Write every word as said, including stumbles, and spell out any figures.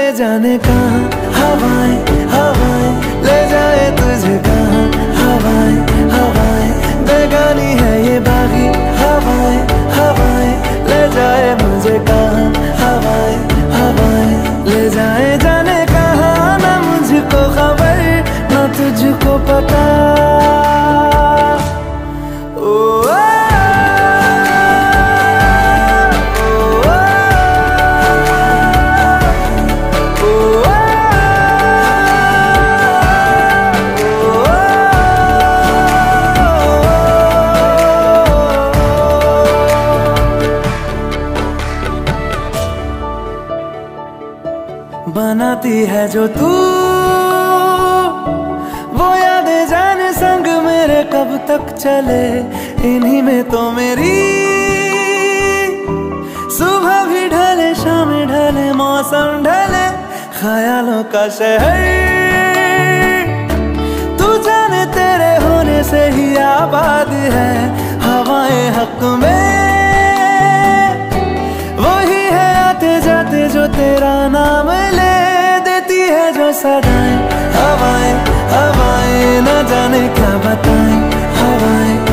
जाए जाने कहाँ हवाएं हवाएं ले जाए तुझे कहाँ हवाएं हवाएं बेगानी है ये बागी हवाएं हवाएं ले जाए मुझे कहाँ हवाएं हवाएं ले जाए जाने कहाँ ना मुझको खबर ना तुझको पता। बनाती है जो तू वो यादें जाने संग मेरे कब तक चले, इन्हीं में तो मेरी सुबह भी ढले शाम ढले मौसम ढले ख्यालों का शहर तू जाने तेरे होने से ही आबाद है। हवाएं हक में वही है आते जाते जो तेरा नाम ले देती है जो सदाएं हवाएं हवाएं न जाने क्या बताएं हवाएं